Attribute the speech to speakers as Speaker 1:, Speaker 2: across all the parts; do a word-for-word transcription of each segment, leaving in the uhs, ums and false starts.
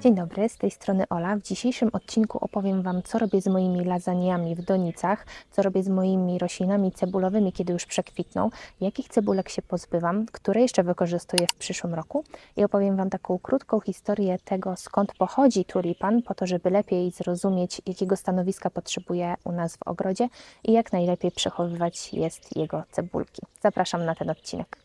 Speaker 1: Dzień dobry, z tej strony Ola. W dzisiejszym odcinku opowiem Wam, co robię z moimi lasagnami w donicach, co robię z moimi roślinami cebulowymi, kiedy już przekwitną, jakich cebulek się pozbywam, które jeszcze wykorzystuję w przyszłym roku i opowiem Wam taką krótką historię tego, skąd pochodzi tulipan, po to, żeby lepiej zrozumieć, jakiego stanowiska potrzebuje u nas w ogrodzie i jak najlepiej przechowywać jest jego cebulki. Zapraszam na ten odcinek.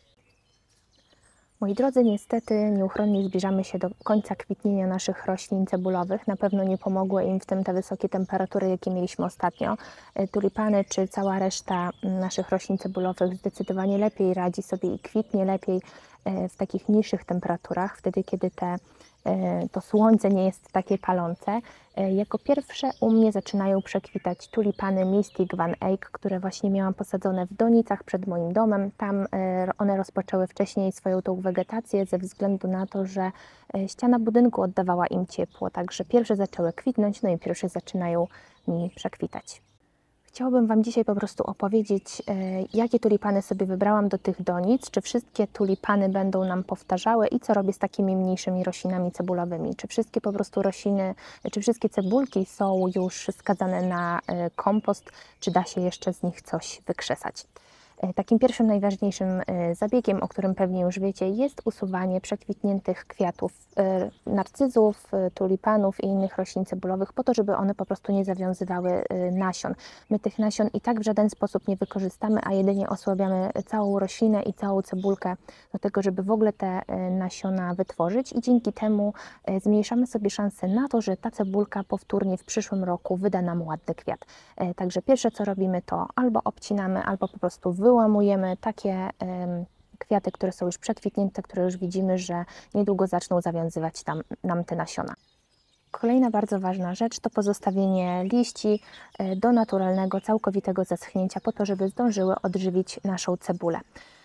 Speaker 1: Moi drodzy, niestety nieuchronnie zbliżamy się do końca kwitnienia naszych roślin cebulowych. Na pewno nie pomogły im w tym te wysokie temperatury, jakie mieliśmy ostatnio. Tulipany czy cała reszta naszych roślin cebulowych zdecydowanie lepiej radzi sobie i kwitnie lepiej w takich niższych temperaturach, wtedy kiedy te to słońce nie jest takie palące. Jako pierwsze u mnie zaczynają przekwitać tulipany Mystic Van Eyck, które właśnie miałam posadzone w donicach przed moim domem. Tam one rozpoczęły wcześniej swoją tą wegetację ze względu na to, że ściana budynku oddawała im ciepło, także pierwsze zaczęły kwitnąć, no i pierwsze zaczynają mi przekwitać. Chciałabym Wam dzisiaj po prostu opowiedzieć, jakie tulipany sobie wybrałam do tych donic, czy wszystkie tulipany będą nam powtarzały i co robię z takimi mniejszymi roślinami cebulowymi. Czy wszystkie po prostu rośliny, czy wszystkie cebulki są już skazane na kompost, czy da się jeszcze z nich coś wykrzesać. Takim pierwszym, najważniejszym zabiegiem, o którym pewnie już wiecie, jest usuwanie przekwitniętych kwiatów narcyzów, tulipanów i innych roślin cebulowych po to, żeby one po prostu nie zawiązywały nasion. My tych nasion i tak w żaden sposób nie wykorzystamy, a jedynie osłabiamy całą roślinę i całą cebulkę do tego, żeby w ogóle te nasiona wytworzyć i dzięki temu zmniejszamy sobie szanse na to, że ta cebulka powtórnie w przyszłym roku wyda nam ładny kwiat. Także pierwsze co robimy, to albo obcinamy, albo po prostu wyłamujemy takie kwiaty, które są już przekwitnięte, które już widzimy, że niedługo zaczną zawiązywać tam, nam te nasiona. Kolejna bardzo ważna rzecz to pozostawienie liści do naturalnego, całkowitego zaschnięcia po to, żeby zdążyły odżywić naszą cebulę.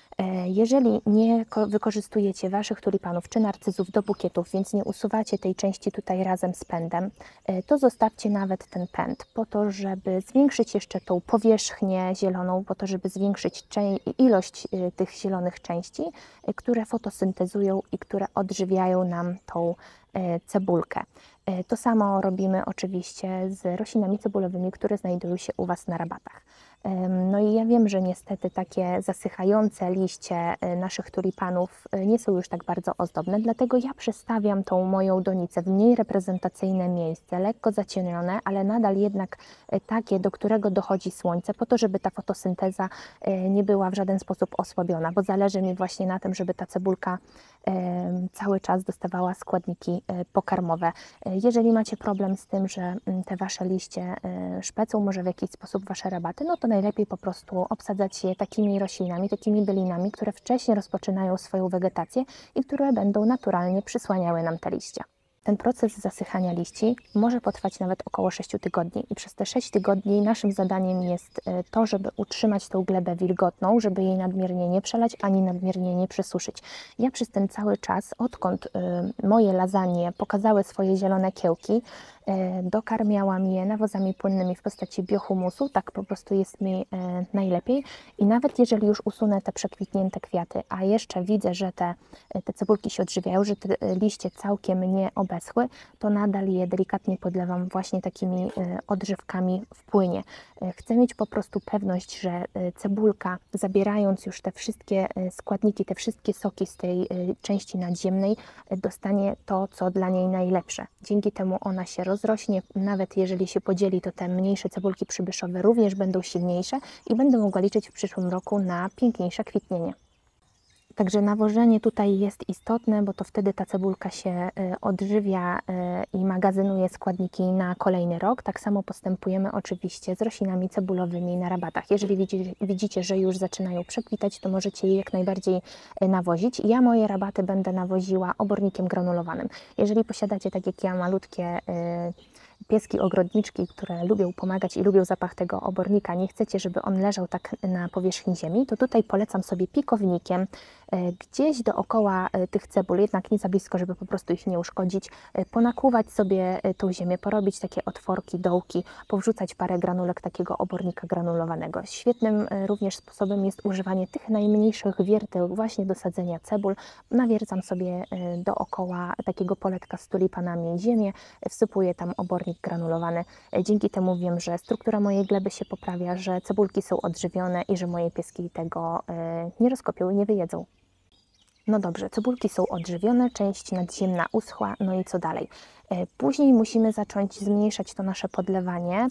Speaker 1: Jeżeli nie wykorzystujecie Waszych tulipanów czy narcyzów do bukietów, więc nie usuwacie tej części tutaj razem z pędem, to zostawcie nawet ten pęd po to, żeby zwiększyć jeszcze tą powierzchnię zieloną, po to, żeby zwiększyć ilość tych zielonych części, które fotosyntezują i które odżywiają nam tą cebulkę. To samo robimy oczywiście z roślinami cebulowymi, które znajdują się u Was na rabatach. No i ja wiem, że niestety takie zasychające liście naszych tulipanów nie są już tak bardzo ozdobne, dlatego ja przestawiam tą moją donicę w mniej reprezentacyjne miejsce, lekko zacienione, ale nadal jednak takie, do którego dochodzi słońce, po to, żeby ta fotosynteza nie była w żaden sposób osłabiona, bo zależy mi właśnie na tym, żeby ta cebulka cały czas dostawała składniki pokarmowe. Jeżeli macie problem z tym, że te Wasze liście szpecą może w jakiś sposób Wasze rabaty, no to najlepiej po prostu obsadzać je takimi roślinami, takimi bylinami, które wcześniej rozpoczynają swoją wegetację i które będą naturalnie przysłaniały nam te liście. Ten proces zasychania liści może potrwać nawet około sześciu tygodni i przez te sześć tygodni naszym zadaniem jest to, żeby utrzymać tą glebę wilgotną, żeby jej nadmiernie nie przelać, ani nadmiernie nie przesuszyć. Ja przez ten cały czas, odkąd moje lasagne pokazały swoje zielone kiełki, dokarmiałam je nawozami płynnymi w postaci biohumusu, tak po prostu jest mi najlepiej i nawet jeżeli już usunę te przekwitnięte kwiaty, a jeszcze widzę, że te, te cebulki się odżywiają, że te liście całkiem nie obeschły, to nadal je delikatnie podlewam właśnie takimi odżywkami w płynie. Chcę mieć po prostu pewność, że cebulka, zabierając już te wszystkie składniki, te wszystkie soki z tej części nadziemnej, dostanie to, co dla niej najlepsze. Dzięki temu ona się rozrośnie, nawet jeżeli się podzieli, to te mniejsze cebulki przybyszowe również będą silniejsze i będę mogła liczyć w przyszłym roku na piękniejsze kwitnienie. Także nawożenie tutaj jest istotne, bo to wtedy ta cebulka się odżywia i magazynuje składniki na kolejny rok. Tak samo postępujemy oczywiście z roślinami cebulowymi na rabatach. Jeżeli widzicie, widzicie, że już zaczynają przekwitać, to możecie je jak najbardziej nawozić. Ja moje rabaty będę nawoziła obornikiem granulowanym. Jeżeli posiadacie tak jak ja malutkie pieski ogrodniczki, które lubią pomagać i lubią zapach tego obornika, nie chcecie, żeby on leżał tak na powierzchni ziemi, to tutaj polecam sobie pikownikiem gdzieś dookoła tych cebul, jednak nie za blisko, żeby po prostu ich nie uszkodzić, ponakłuwać sobie tą ziemię, porobić takie otworki, dołki, powrzucać parę granulek takiego obornika granulowanego. Świetnym również sposobem jest używanie tych najmniejszych wierteł właśnie do sadzenia cebul. Nawiercam sobie dookoła takiego poletka z tulipanami ziemię, wsypuję tam obornik granulowany. Dzięki temu wiem, że struktura mojej gleby się poprawia, że cebulki są odżywione i że moje pieski tego nie rozkopią i nie wyjedzą. No dobrze, cebulki są odżywione, część nadziemna uschła, no i co dalej? Później musimy zacząć zmniejszać to nasze podlewanie,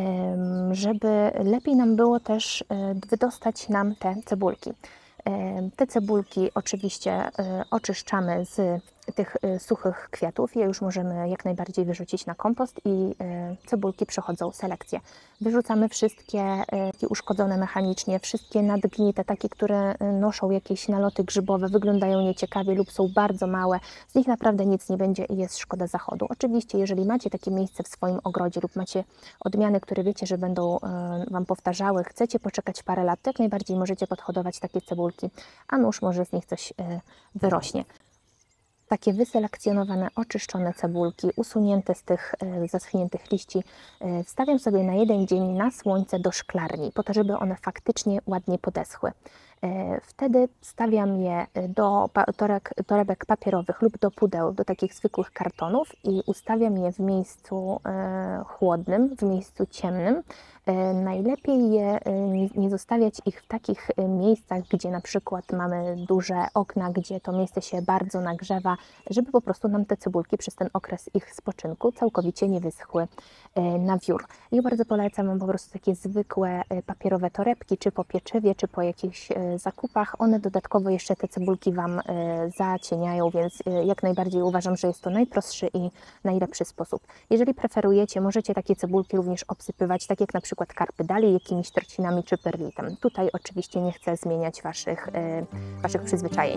Speaker 1: żeby lepiej nam było też wydostać nam te cebulki. Te cebulki oczywiście oczyszczamy z tych suchych kwiatów. Je już możemy jak najbardziej wyrzucić na kompost i cebulki przechodzą selekcję. Wyrzucamy wszystkie uszkodzone mechanicznie, wszystkie nadgnite, takie, które noszą jakieś naloty grzybowe, wyglądają nieciekawie lub są bardzo małe. Z nich naprawdę nic nie będzie i jest szkoda zachodu. Oczywiście, jeżeli macie takie miejsce w swoim ogrodzie lub macie odmiany, które wiecie, że będą Wam powtarzały, chcecie poczekać parę lat, to jak najbardziej możecie podhodować takie cebulki, a nuż może z nich coś wyrośnie. Takie wyselekcjonowane, oczyszczone cebulki, usunięte z tych zaschniętych liści, wstawiam sobie na jeden dzień na słońce do szklarni, po to, żeby one faktycznie ładnie podeschły. Wtedy stawiam je do torek, torebek papierowych lub do pudeł, do takich zwykłych kartonów i ustawiam je w miejscu chłodnym, w miejscu ciemnym. Najlepiej je, nie zostawiać ich w takich miejscach, gdzie na przykład mamy duże okna, gdzie to miejsce się bardzo nagrzewa, żeby po prostu nam te cebulki przez ten okres ich spoczynku całkowicie nie wyschły na wiór. I bardzo polecam Wam po prostu takie zwykłe papierowe torebki, czy po pieczywie, czy po jakichś zakupach. One dodatkowo jeszcze te cebulki Wam zacieniają, więc jak najbardziej uważam, że jest to najprostszy i najlepszy sposób. Jeżeli preferujecie, możecie takie cebulki również obsypywać, tak jak na przykład karpy dali, jakimiś trocinami czy perlitem. Tutaj oczywiście nie chcę zmieniać Waszych, waszych przyzwyczajeń.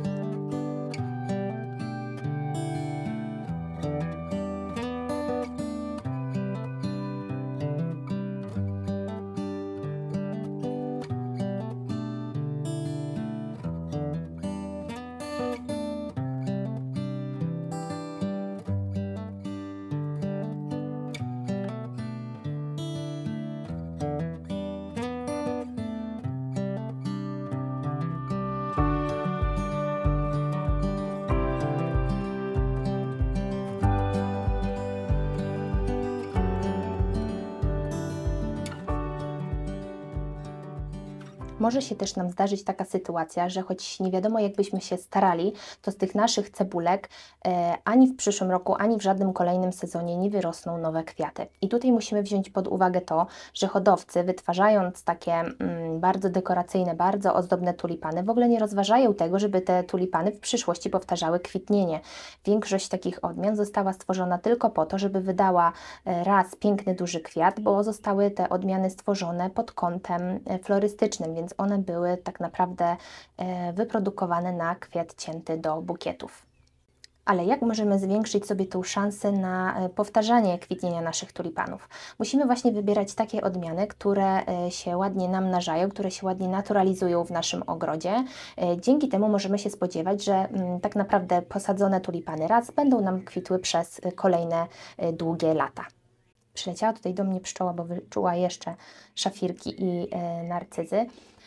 Speaker 1: Może się też nam zdarzyć taka sytuacja, że choć nie wiadomo jakbyśmy się starali, to z tych naszych cebulek e, ani w przyszłym roku, ani w żadnym kolejnym sezonie nie wyrosną nowe kwiaty. I tutaj musimy wziąć pod uwagę to, że hodowcy, wytwarzając takie mm, bardzo dekoracyjne, bardzo ozdobne tulipany, w ogóle nie rozważają tego, żeby te tulipany w przyszłości powtarzały kwitnienie. Większość takich odmian została stworzona tylko po to, żeby wydała raz piękny, duży kwiat, bo zostały te odmiany stworzone pod kątem florystycznym, więc one były tak naprawdę wyprodukowane na kwiat cięty do bukietów. Ale jak możemy zwiększyć sobie tą szansę na powtarzanie kwitnienia naszych tulipanów? Musimy właśnie wybierać takie odmiany, które się ładnie namnażają, które się ładnie naturalizują w naszym ogrodzie. Dzięki temu możemy się spodziewać, że tak naprawdę posadzone tulipany raz będą nam kwitły przez kolejne długie lata. Przyleciała tutaj do mnie pszczoła, bo wyczuła jeszcze szafirki i narcyzy.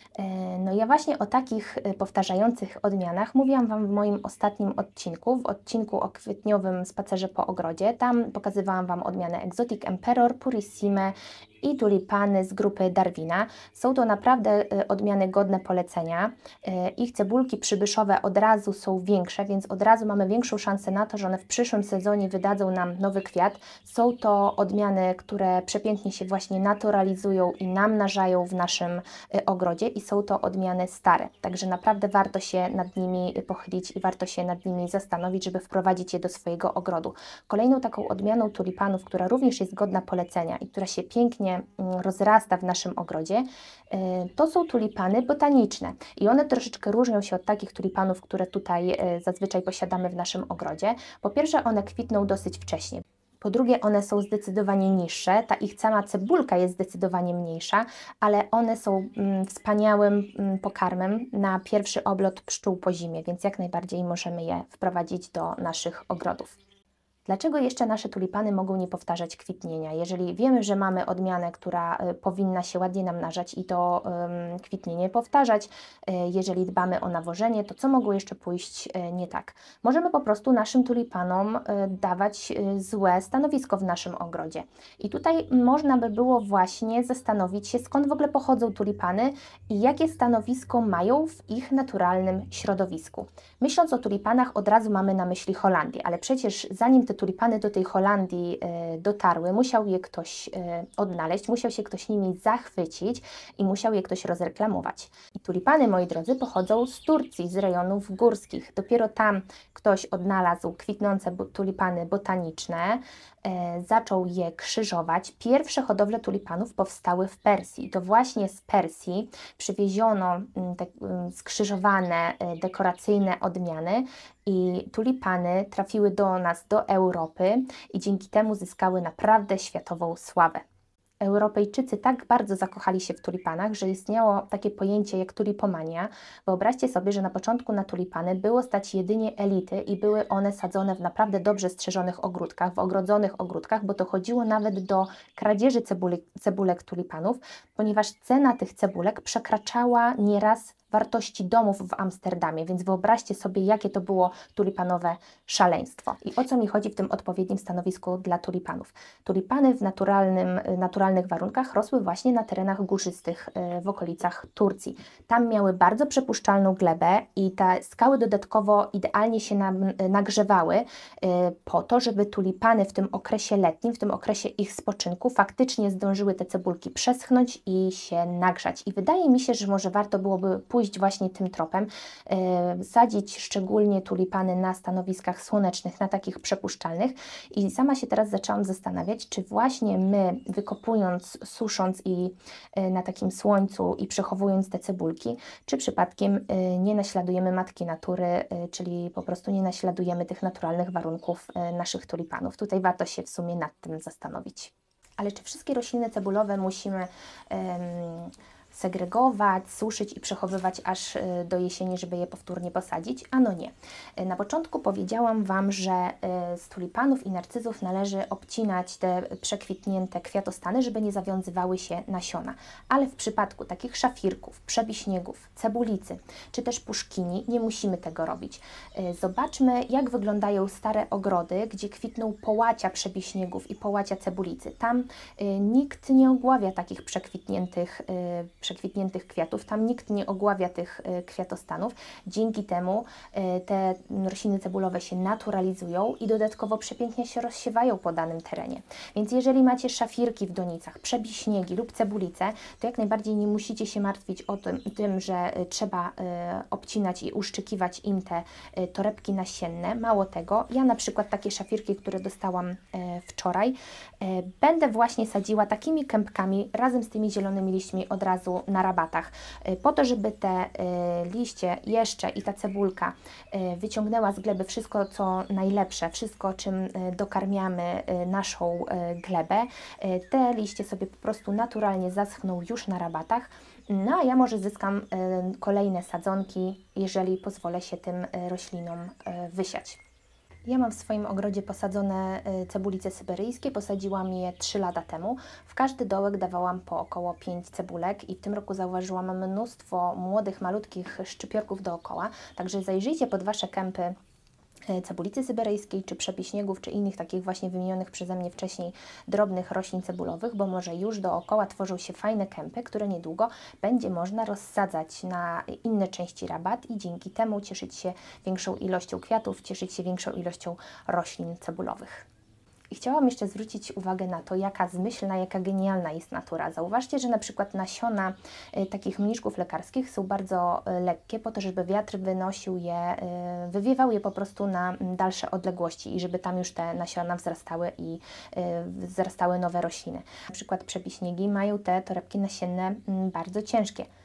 Speaker 1: No ja właśnie o takich powtarzających odmianach mówiłam Wam w moim ostatnim odcinku, w odcinku o kwietniowym spacerze po ogrodzie. Tam pokazywałam Wam odmianę Exotic Emperor, Purissime i tulipany z grupy Darwina. Są to naprawdę odmiany godne polecenia. Ich cebulki przybyszowe od razu są większe, więc od razu mamy większą szansę na to, że one w przyszłym sezonie wydadzą nam nowy kwiat. Są to odmiany, które przepięknie się właśnie naturalizują i namnażają w naszym ogrodzie i są to odmiany stare. Także naprawdę warto się nad nimi pochylić i warto się nad nimi zastanowić, żeby wprowadzić je do swojego ogrodu. Kolejną taką odmianą tulipanów, która również jest godna polecenia i która się pięknie rozrasta w naszym ogrodzie, to są tulipany botaniczne i one troszeczkę różnią się od takich tulipanów, które tutaj zazwyczaj posiadamy w naszym ogrodzie. Po pierwsze, one kwitną dosyć wcześnie. Po drugie, one są zdecydowanie niższe, ta ich sama cebulka jest zdecydowanie mniejsza, ale one są mm, wspaniałym mm, pokarmem na pierwszy oblot pszczół po zimie, więc jak najbardziej możemy je wprowadzić do naszych ogrodów. Dlaczego jeszcze nasze tulipany mogą nie powtarzać kwitnienia? Jeżeli wiemy, że mamy odmianę, która y, powinna się ładnie namnażać i to ym, kwitnienie powtarzać, y, jeżeli dbamy o nawożenie, to co mogło jeszcze pójść y, nie tak? Możemy po prostu naszym tulipanom y, dawać y, złe stanowisko w naszym ogrodzie. I tutaj można by było właśnie zastanowić się, skąd w ogóle pochodzą tulipany i jakie stanowisko mają w ich naturalnym środowisku. Myśląc o tulipanach, od razu mamy na myśli Holandię, ale przecież zanim te tulipany do tej Holandii e, dotarły, musiał je ktoś e, odnaleźć, musiał się ktoś nimi zachwycić i musiał je ktoś rozreklamować. I tulipany, moi drodzy, pochodzą z Turcji, z rejonów górskich. Dopiero tam ktoś odnalazł kwitnące tulipany botaniczne, e, zaczął je krzyżować. Pierwsze hodowle tulipanów powstały w Persji. To właśnie z Persji przywieziono te skrzyżowane, dekoracyjne odmiany i tulipany trafiły do nas, do Europy i dzięki temu zyskały naprawdę światową sławę. Europejczycy tak bardzo zakochali się w tulipanach, że istniało takie pojęcie jak tulipomania. Wyobraźcie sobie, że na początku na tulipany było stać jedynie elity i były one sadzone w naprawdę dobrze strzeżonych ogródkach, w ogrodzonych ogródkach, bo dochodziło nawet do kradzieży cebulek, cebulek tulipanów, ponieważ cena tych cebulek przekraczała nieraz wartości domów w Amsterdamie, więc wyobraźcie sobie, jakie to było tulipanowe szaleństwo. I o co mi chodzi w tym odpowiednim stanowisku dla tulipanów? Tulipany w naturalnym, naturalnych warunkach rosły właśnie na terenach górzystych w okolicach Turcji. Tam miały bardzo przepuszczalną glebę i te skały dodatkowo idealnie się nam, nagrzewały po to, żeby tulipany w tym okresie letnim, w tym okresie ich spoczynku faktycznie zdążyły te cebulki przeschnąć i się nagrzać. I wydaje mi się, że może warto byłoby pójść pójść właśnie tym tropem, yy, sadzić szczególnie tulipany na stanowiskach słonecznych, na takich przepuszczalnych i sama się teraz zaczęłam zastanawiać, czy właśnie my wykopując, susząc i yy, na takim słońcu i przechowując te cebulki, czy przypadkiem yy, nie naśladujemy matki natury, yy, czyli po prostu nie naśladujemy tych naturalnych warunków yy, naszych tulipanów. Tutaj warto się w sumie nad tym zastanowić. Ale czy wszystkie rośliny cebulowe musimy yy, segregować, suszyć i przechowywać aż do jesieni, żeby je powtórnie posadzić? Ano nie. Na początku powiedziałam Wam, że z tulipanów i narcyzów należy obcinać te przekwitnięte kwiatostany, żeby nie zawiązywały się nasiona. Ale w przypadku takich szafirków, przebiśniegów, cebulicy, czy też puszkini nie musimy tego robić. Zobaczmy, jak wyglądają stare ogrody, gdzie kwitną połacia przebiśniegów i połacia cebulicy. Tam nikt nie ogławia takich przekwitniętych przekwitniętych kwiatów, tam nikt nie ogławia tych kwiatostanów. Dzięki temu te rośliny cebulowe się naturalizują i dodatkowo przepięknie się rozsiewają po danym terenie. Więc jeżeli macie szafirki w donicach, przebiśniegi lub cebulice, to jak najbardziej nie musicie się martwić o tym, tym że trzeba obcinać i uszczykiwać im te torebki nasienne. Mało tego, ja na przykład takie szafirki, które dostałam wczoraj, będę właśnie sadziła takimi kępkami razem z tymi zielonymi liśćmi od razu na rabatach, po to, żeby te liście jeszcze i ta cebulka wyciągnęła z gleby wszystko, co najlepsze, wszystko, czym dokarmiamy naszą glebę. Te liście sobie po prostu naturalnie zaschną już na rabatach, no a ja może zyskam kolejne sadzonki, jeżeli pozwolę się tym roślinom wysiać. Ja mam w swoim ogrodzie posadzone cebulice syberyjskie, posadziłam je trzy lata temu. W każdy dołek dawałam po około pięć cebulek i w tym roku zauważyłam mnóstwo młodych, malutkich szczypiorków dookoła. Także zajrzyjcie pod Wasze kępy cebulicy syberyjskiej, czy przebiśniegów, czy innych takich właśnie wymienionych przeze mnie wcześniej drobnych roślin cebulowych, bo może już dookoła tworzą się fajne kępy, które niedługo będzie można rozsadzać na inne części rabat i dzięki temu cieszyć się większą ilością kwiatów, cieszyć się większą ilością roślin cebulowych. I chciałam jeszcze zwrócić uwagę na to, jaka zmyślna, jaka genialna jest natura. Zauważcie, że na przykład nasiona y, takich mniszków lekarskich są bardzo y, lekkie, po to, żeby wiatr wynosił je, y, wywiewał je po prostu na y, dalsze odległości i żeby tam już te nasiona wzrastały i y, wzrastały nowe rośliny. Na przykład przebiśniegi mają te torebki nasienne y, bardzo ciężkie.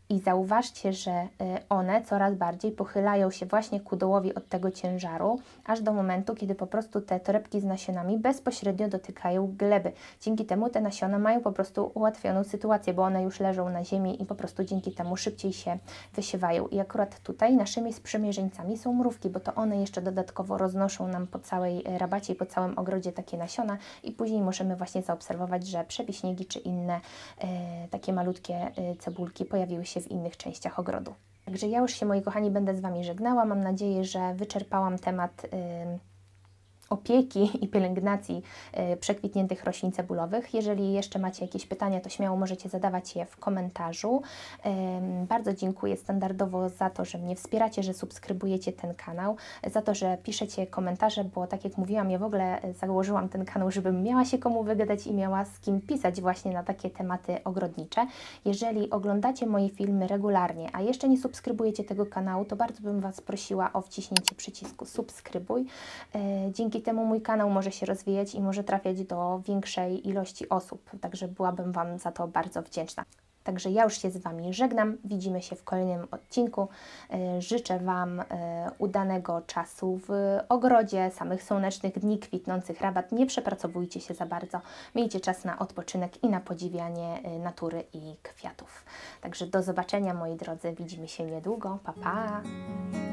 Speaker 1: I zauważcie, że one coraz bardziej pochylają się właśnie ku dołowi od tego ciężaru, aż do momentu, kiedy po prostu te torebki z nasionami bezpośrednio dotykają gleby. Dzięki temu te nasiona mają po prostu ułatwioną sytuację, bo one już leżą na ziemi i po prostu dzięki temu szybciej się wysiewają. I akurat tutaj naszymi sprzymierzeńcami są mrówki, bo to one jeszcze dodatkowo roznoszą nam po całej rabacie i po całym ogrodzie takie nasiona i później możemy właśnie zaobserwować, że przebiśniegi czy inne e, takie malutkie e, cebulki pojawiły się w innych częściach ogrodu. Także ja już się, moi kochani, będę z Wami żegnała. Mam nadzieję, że wyczerpałam temat y, opieki i pielęgnacji y, przekwitniętych roślin cebulowych. Jeżeli jeszcze macie jakieś pytania, to śmiało możecie zadawać je w komentarzu. Y, bardzo dziękuję standardowo za to, że mnie wspieracie, że subskrybujecie ten kanał, za to, że piszecie komentarze, bo tak jak mówiłam, ja w ogóle założyłam ten kanał, żebym miała się komu wygadać i miała z kim pisać właśnie na takie tematy ogrodnicze. Jeżeli oglądacie moje filmy regularnie, a jeszcze nie subskrybujecie tego kanału, to bardzo bym Was prosiła o wciśnięcie przycisku subskrybuj. Y, dzięki Dzięki temu mój kanał może się rozwijać i może trafiać do większej ilości osób, także byłabym Wam za to bardzo wdzięczna. Także ja już się z Wami żegnam, widzimy się w kolejnym odcinku. Życzę Wam udanego czasu w ogrodzie, samych słonecznych dni, kwitnących rabat. Nie przepracowujcie się za bardzo, miejcie czas na odpoczynek i na podziwianie natury i kwiatów. Także do zobaczenia, moi drodzy, widzimy się niedługo, pa pa!